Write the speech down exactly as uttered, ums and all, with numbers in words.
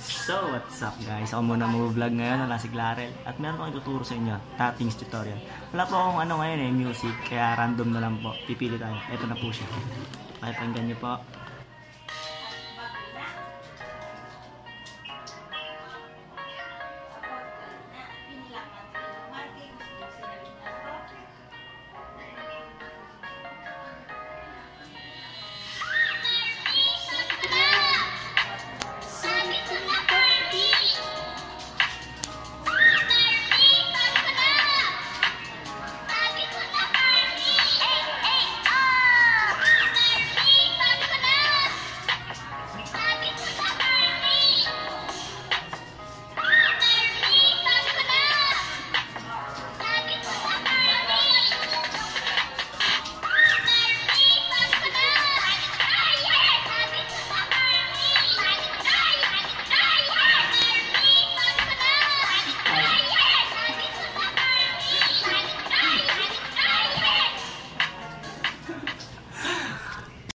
So, what's up guys? Ako muna mag-vlog ngayon, wala si Clarel. At meron akong ituturo sa inyo, tappings tutorial. Wala po akong ano ngayon eh, music, kaya random na lang po. Pipili tayo. Ito na po siya. Pakipanggan nyo po.